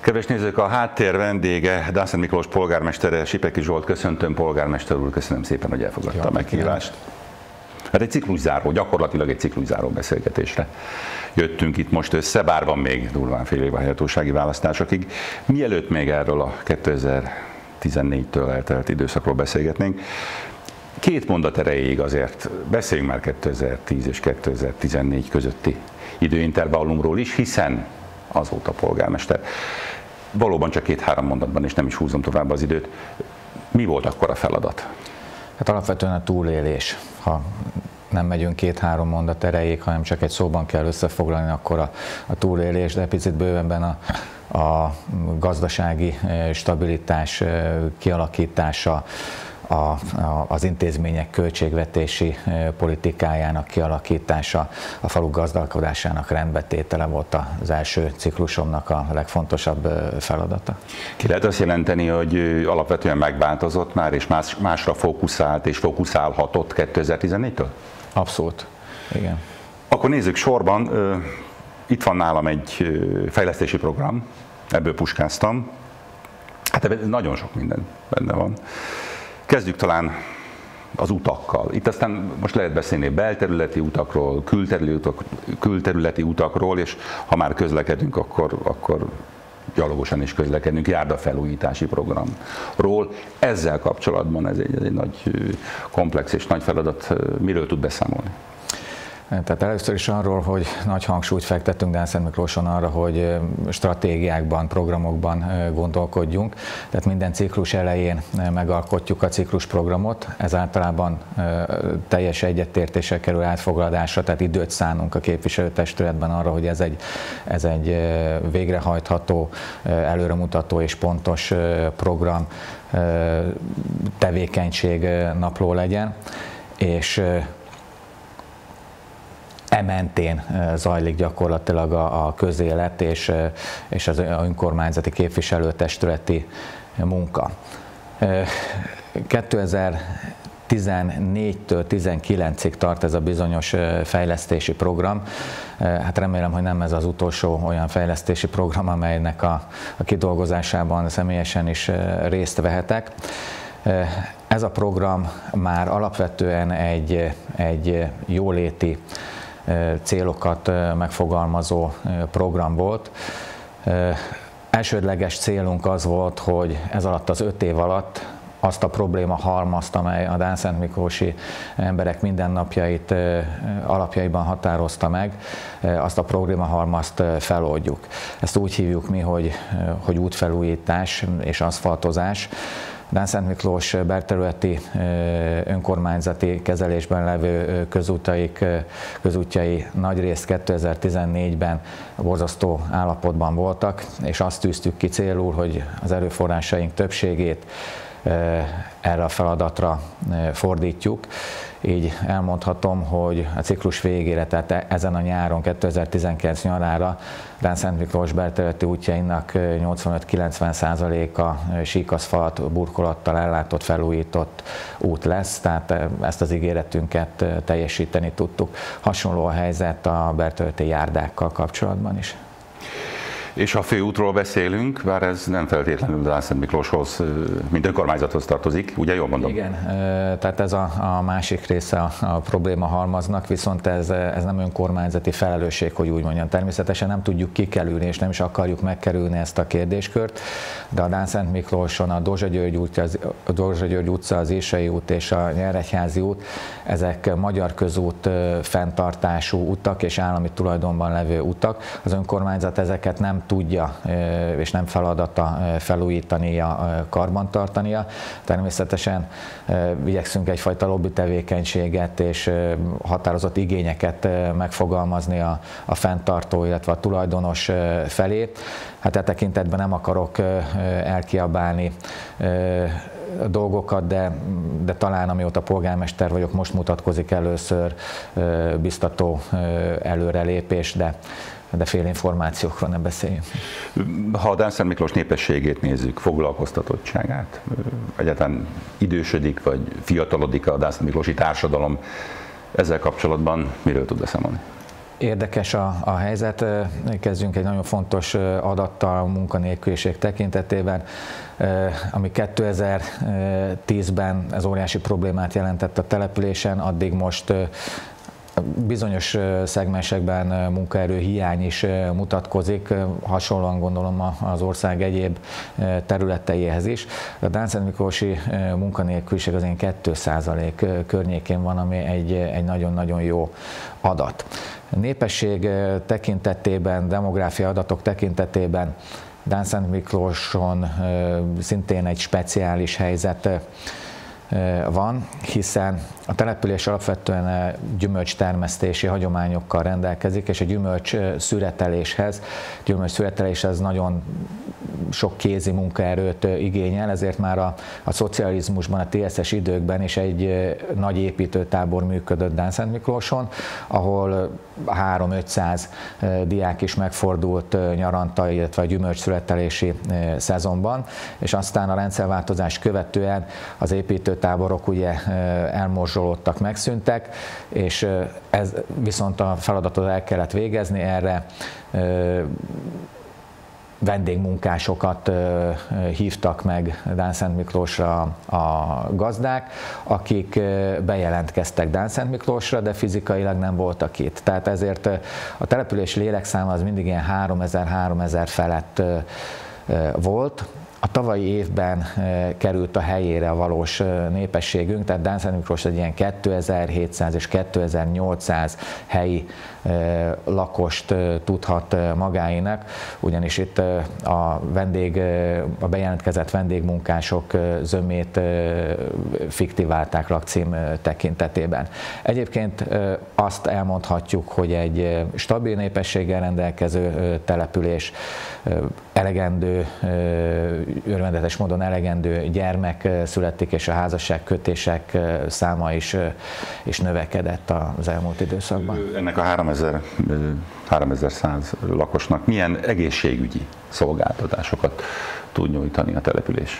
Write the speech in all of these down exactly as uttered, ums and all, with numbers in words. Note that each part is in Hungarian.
Kedves nézők, a háttér vendége Dánszent Miklós polgármestere, Sipeki Zsolt. Köszöntöm, polgármester úr, köszönöm szépen, hogy elfogadta a meghívást. Hát egy cikluszáró, gyakorlatilag egy cikluszáró beszélgetésre jöttünk itt most össze, bár van még durván fél év a helyhatósági választásokig. Mielőtt még erről a kétezer-tizennégytől eltelt időszakról beszélgetnénk, két mondat erejéig azért beszéljünk már kétezer-tíz és kétezer-tizennégy közötti időintervallumról is, hiszen azóta polgármester. Valóban csak két-három mondatban, és nem is húzom tovább az időt. Mi volt akkor a feladat? Hát alapvetően a túlélés. Ha nem megyünk két-három mondat erejéig, hanem csak egy szóban kell összefoglalni, akkor a, a túlélés, de picit bővenben a, a gazdasági stabilitás kialakítása, A, a, az intézmények költségvetési politikájának kialakítása, a falu gazdálkodásának rendbetétele volt az első ciklusomnak a legfontosabb feladata. Ki lehet azt jelenteni, hogy alapvetően megváltozott már, és más, másra fókuszált és fókuszálhatott kétezer-tizennégytől? Abszolút, igen. Akkor nézzük sorban. Itt van nálam egy fejlesztési program, ebből puskáztam. Hát ebben nagyon sok minden benne van. Kezdjük talán az utakkal. Itt aztán most lehet beszélni belterületi utakról, külterületi, utak, külterületi utakról, és ha már közlekedünk, akkor, akkor gyalogosan is közlekedünk, járdafelújítási programról. Ezzel kapcsolatban ez egy, ez egy nagy komplex és nagy feladat. Miről tud beszámolni? Tehát először is arról, hogy nagy hangsúlyt fektettünk Dánszent Miklóson arra, hogy stratégiákban, programokban gondolkodjunk. Tehát minden ciklus elején megalkotjuk a ciklusprogramot, ez általában teljes egyetértéssel kerül átfoglalásra, tehát időt szánunk a képviselőtestületben arra, hogy ez egy, ez egy végrehajtható, előremutató és pontos program, tevékenység napló legyen. És ementén zajlik gyakorlatilag a, a közélet és, és az önkormányzati képviselőtestületi munka. kétezer-tizennégytől tizenkilencig tart ez a bizonyos fejlesztési program. Hát remélem, hogy nem ez az utolsó olyan fejlesztési program, amelynek a, a kidolgozásában személyesen is részt vehetek. Ez a program már alapvetően egy, egy jóléti célokat megfogalmazó program volt. Elsődleges célunk az volt, hogy ez alatt az öt év alatt azt a probléma halmazt, amely a Dánszent Miklósi emberek mindennapjait alapjaiban határozta meg, azt a probléma halmazt feloldjuk. Ezt úgy hívjuk mi, hogy, hogy útfelújítás és aszfaltozás. Dánszent Miklós belterületi önkormányzati kezelésben levő közútaik, közútjai nagyrészt kétezer-tizennégyben borzasztó állapotban voltak, és azt tűztük ki célul, hogy az erőforrásaink többségét erre a feladatra fordítjuk. Így elmondhatom, hogy a ciklus végére, tehát ezen a nyáron, kétezer-tizenkilenc nyarára Dánszent Miklós belterületi útjainak nyolcvanöt-kilencven százaléka síkaszfalt burkolattal ellátott, felújított út lesz, tehát ezt az ígéretünket teljesíteni tudtuk. Hasonló a helyzet a belterületi járdákkal kapcsolatban is. És a főútról beszélünk, bár ez nem feltétlenül Dánszent Miklóshoz, mint önkormányzathoz tartozik, ugye jól mondom? Igen, tehát ez a, a másik része a, a probléma halmaznak, viszont ez, ez nem önkormányzati felelősség, hogy úgy mondjam. Természetesen nem tudjuk kikerülni, és nem is akarjuk megkerülni ezt a kérdéskört, de a Dánszent Miklóson a Dózsa György utca, a Dózsa György utca, az Írsai út és a Nyíregyházi út, ezek magyar közút fenntartású utak és állami tulajdonban levő utak. Az önkormányzat ezeket nem tudja és nem feladata felújítania, karbantartania. Természetesen igyekszünk egyfajta lobby tevékenységet és határozott igényeket megfogalmazni a, a fenntartó, illetve a tulajdonos felé. Hát e tekintetben nem akarok elkiabálni dolgokat, de, de talán amióta polgármester vagyok, most mutatkozik először biztató előrelépés, de de félinformációkról nem beszéljünk. Ha a Dánszent Miklós népességét nézzük, foglalkoztatottságát, egyáltalán idősödik, vagy fiatalodik a Dánszent Miklósi társadalom, ezzel kapcsolatban miről tud beszámolni? Érdekes a, a helyzet, kezdjünk egy nagyon fontos adattal a munkanélküliség tekintetében, ami kétezer-tízben ez óriási problémát jelentett a településen, addig most bizonyos szegmensekben munkaerő hiány is mutatkozik, hasonlóan gondolom az ország egyéb területeihez is. A Dáncszentmiklósi munkanélküliség az ilyen két százalék környékén van, ami egy, egy nagyon-nagyon jó adat. Népesség tekintetében, demográfia adatok tekintetében Dáncszentmiklóson szintén egy speciális helyzet van, hiszen a település alapvetően gyümölcstermesztési hagyományokkal rendelkezik, és a gyümölcs szüreteléshez, gyümölcs szüreteléshez nagyon sok kézi munkaerőt igényel, ezért már a, a szocializmusban, a té es es időkben is egy nagy építőtábor működött Dáncszentmiklóson, ahol három-ötszáz diák is megfordult nyaranta, illetve a gyümölcs szüretelési szezonban, és aztán a rendszerváltozás követően az építőtáborok ugye elmorzsolódtak, megszűntek, és ez viszont a feladatot el kellett végezni, erre vendégmunkásokat hívtak meg Dáncszentmiklósra a gazdák, akik bejelentkeztek Dáncszentmiklósra, de fizikailag nem voltak itt. Tehát ezért a település lélekszáma az mindig ilyen háromezer-háromezer felett volt. A tavalyi évben került a helyére a valós népességünk, tehát Dáncszentmiklós egy ilyen kétezer-hétszáz és kétezer-nyolcszáz helyi lakost tudhat magáénak, ugyanis itt a, vendég, a bejelentkezett vendégmunkások zömét fiktiválták lakcím tekintetében. Egyébként azt elmondhatjuk, hogy egy stabil népességgel rendelkező település, elegendő, örvendetes módon elegendő gyermek születik, és a házasságkötések száma is, is növekedett az elmúlt időszakban. Ennek a háromezer-száz lakosnak milyen egészségügyi szolgáltatásokat tud nyújtani a település?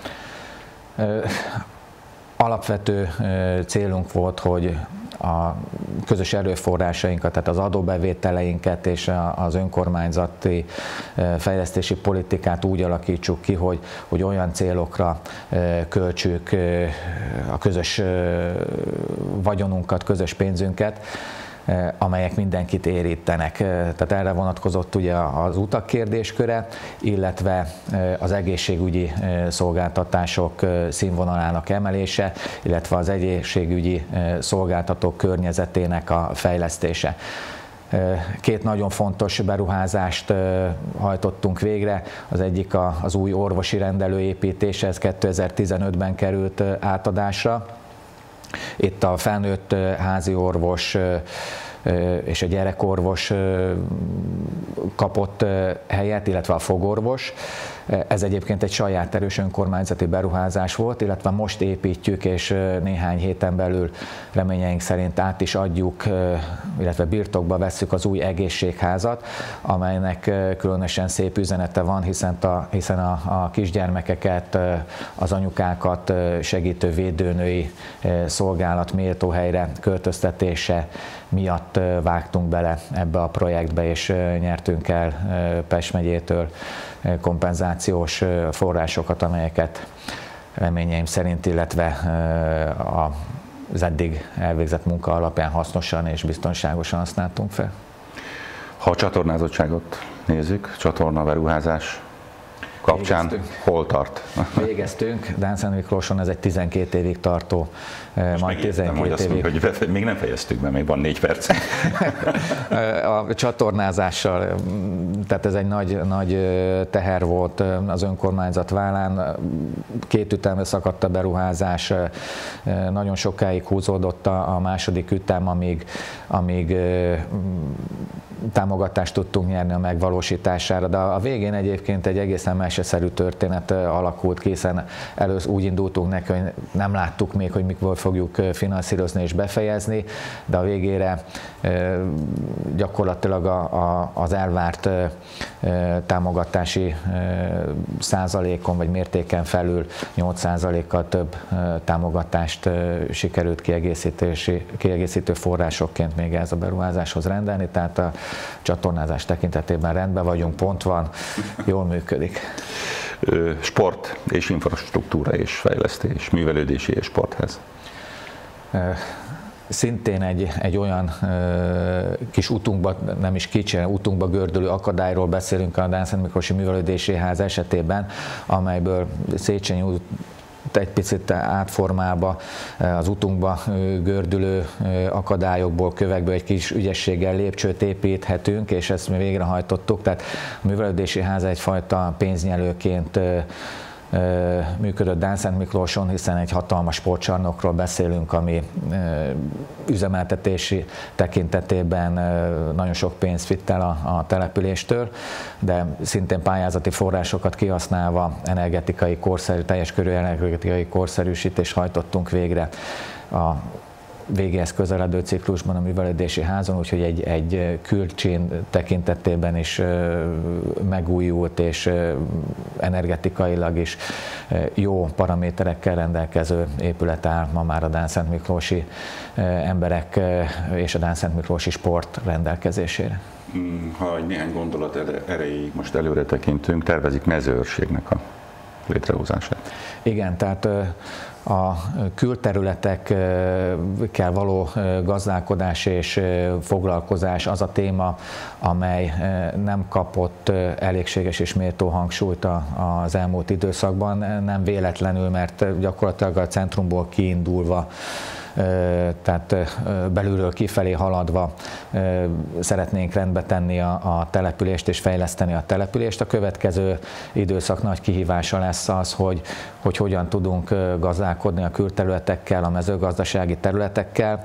Alapvető célunk volt, hogy a közös erőforrásainkat, tehát az adóbevételeinket és az önkormányzati fejlesztési politikát úgy alakítsuk ki, hogy, hogy olyan célokra költsük a közös vagyonunkat, közös pénzünket, amelyek mindenkit érítenek. Tehát erre vonatkozott ugye az utak kérdésköre, illetve az egészségügyi szolgáltatások színvonalának emelése, illetve az egészségügyi szolgáltatók környezetének a fejlesztése. Két nagyon fontos beruházást hajtottunk végre, az egyik az új orvosi rendelő építése, ez kétezer-tizenötben került átadásra. Itt a felnőtt házi orvos és a gyerekorvos kapott helyet, illetve a fogorvos. Ez egyébként egy saját erős önkormányzati beruházás volt, illetve most építjük, és néhány héten belül reményeink szerint át is adjuk, illetve birtokba vesszük az új egészségházat, amelynek különösen szép üzenete van, hiszen a, hiszen a, a kisgyermekeket, az anyukákat segítő védőnői szolgálat méltó helyre költöztetése miatt vágtunk bele ebbe a projektbe, és nyertünk el Pest megyétől kompenzációs forrásokat, amelyeket reményeim szerint, illetve az eddig elvégzett munka alapján hasznosan és biztonságosan használtunk fel. Ha a csatornázottságot nézzük, csatorna beruházás kapcsán végeztünk. Hol tart? Végeztünk, Dáncszentmiklóson ez egy tizenkét évig tartó, most majd tizenkét évig. Mondjuk, hogy még nem fejeztük be, még van négy perc. A csatornázással, tehát ez egy nagy, nagy teher volt az önkormányzat vállán, két ütemre szakadt a beruházás, nagyon sokáig húzódott a második ütem, amíg, amíg támogatást tudtunk nyerni a megvalósítására, de a végén egyébként egy egészen meseszerű történet alakult ki, hiszen először úgy indultunk neki, hogy nem láttuk még, hogy mikor fogjuk finanszírozni és befejezni, de a végére gyakorlatilag a, a, az elvárt támogatási százalékon vagy mértéken felül nyolc százalékkal több támogatást sikerült kiegészítési, kiegészítő forrásokként még ez a beruházáshoz rendelni, tehát a csatornázás tekintetében rendben vagyunk, pont van, jól működik. Sport és infrastruktúra és fejlesztés, művelődési és sporthez. Szintén egy, egy olyan ö, kis utunkba, nem is kicsi, utunkba gördülő akadályról beszélünk a Dánszentmiklósi Művelődési Ház esetében, amelyből Széchenyi út egy picit átformálva az utunkba gördülő akadályokból, kövekből egy kis ügyességgel lépcsőt építhetünk, és ezt mi végrehajtottuk. Tehát a Művelődési Ház egyfajta pénznyelőként működött Dánszentmiklóson, hiszen egy hatalmas sportcsarnokról beszélünk, ami üzemeltetési tekintetében nagyon sok pénzt vitt el a, a településtől, de szintén pályázati forrásokat kihasználva energetikai korszerű, teljes körű energetikai korszerűsítést hajtottunk végre a végéhez közeledő ciklusban a Művelődési Házon, úgyhogy egy, egy külcsén tekintetében is megújult és energetikailag is jó paraméterekkel rendelkező épület áll ma már a dánszentmiklósi emberek és a dánszentmiklósi sport rendelkezésére. Ha egy néhány gondolat erejéig most előre tekintünk, tervezik mezőőrségnek a létrehozását. Igen, tehát a külterületekkel való gazdálkodás és foglalkozás az a téma, amely nem kapott elégséges és méltó hangsúlyt az elmúlt időszakban. Nem véletlenül, mert gyakorlatilag a centrumból kiindulva, tehát belülről kifelé haladva szeretnénk rendbe tenni a, a települést és fejleszteni a települést. A következő időszak nagy kihívása lesz az, hogy, hogy hogyan tudunk gazdálkodni a külterületekkel, a mezőgazdasági területekkel.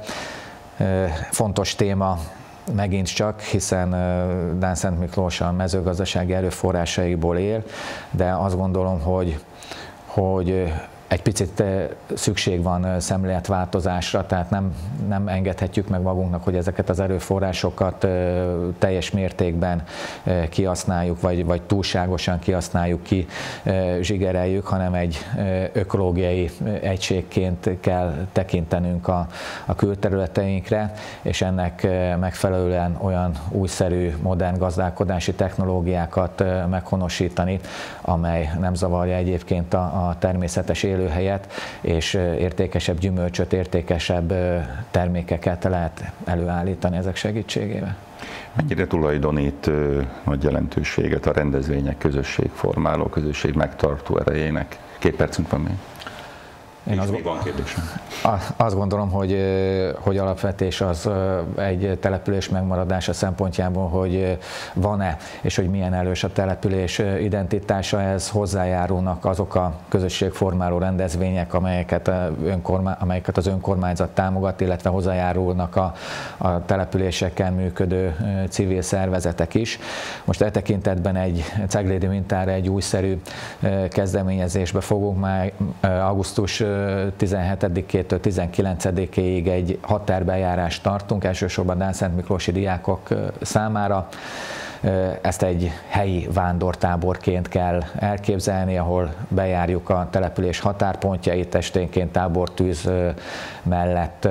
Fontos téma megint csak, hiszen Dánszentmiklós a mezőgazdasági erőforrásaiból él, de azt gondolom, hogy, hogy egy picit szükség van szemléletváltozásra, tehát nem, nem engedhetjük meg magunknak, hogy ezeket az erőforrásokat teljes mértékben kihasználjuk, vagy, vagy túlságosan kihasználjuk, ki zsigereljük, hanem egy ökológiai egységként kell tekintenünk a, a külterületeinkre, és ennek megfelelően olyan újszerű, modern gazdálkodási technológiákat meghonosítani, amely nem zavarja egyébként a, a természetes élőhelyet, és értékesebb gyümölcsöt, értékesebb termékeket lehet előállítani ezek segítségével. Mennyire tulajdonít nagy jelentőséget a rendezvények közösségformáló, közösség megtartó erejének? Két percünk van még. Én az, van kérdésem. Azt gondolom, hogy, hogy alapvetés az egy település megmaradása szempontjából, hogy van-e, és hogy milyen erős a település identitása, ez hozzájárulnak azok a közösségformáló rendezvények, amelyeket, önkormány, amelyeket az önkormányzat támogat, illetve hozzájárulnak a, a településeken működő civil szervezetek is. Most e tekintetben egy ceglédi mintára egy újszerű kezdeményezésbe fogunk már augusztus tizenhetedikétől tizenkilencedikéig egy határbejárást tartunk, elsősorban dánszentmiklósi diákok számára. Ezt egy helyi vándortáborként kell elképzelni, ahol bejárjuk a település határpontjait, esténként tábortűz mellett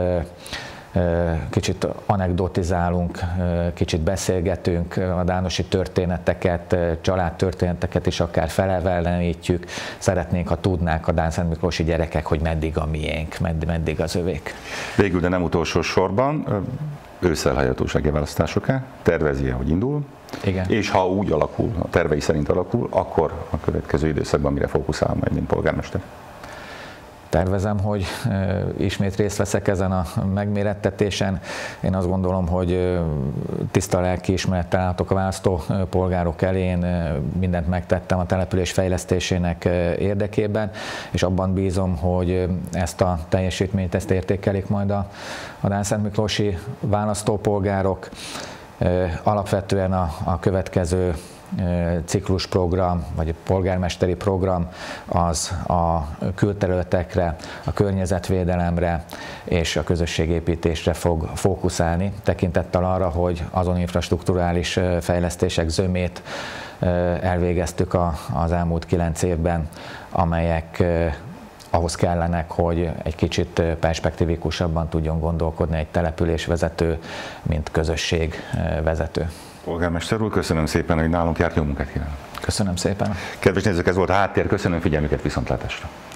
kicsit anekdotizálunk, kicsit beszélgetünk, a dánosi történeteket, családtörténeteket is akár felelevenítjük. Szeretnénk, ha tudnák a dánszentmiklósi gyerekek, hogy meddig a miénk, meddig, meddig az övék. Végül, de nem utolsó sorban, ősszel helyhatósági választások-e? Tervezi-e, hogy indul? Igen. És ha úgy alakul, a tervei szerint alakul, akkor a következő időszakban mire fókuszál majd, mint polgármester? Tervezem, hogy ismét részt veszek ezen a megmérettetésen. Én azt gondolom, hogy tiszta lelkiismerettel álltok a választópolgárok elé, én mindent megtettem a település fejlesztésének érdekében, és abban bízom, hogy ezt a teljesítményt ezt értékelik majd a, a dánszentmiklósi választópolgárok. Alapvetően a, a következő ciklusprogram, vagy a polgármesteri program az a külterületekre, a környezetvédelemre és a közösségépítésre fog fókuszálni, tekintettel arra, hogy azon infrastrukturális fejlesztések zömét elvégeztük az elmúlt kilenc évben, amelyek ahhoz kellenek, hogy egy kicsit perspektívikusabban tudjon gondolkodni egy településvezető, mint közösségvezető. Polgármester úr, köszönöm szépen, hogy nálunk járt, jó munkát kívánok. Köszönöm szépen. Kedves nézők, ez volt a Háttér, köszönöm figyelmüket, viszontlátásra.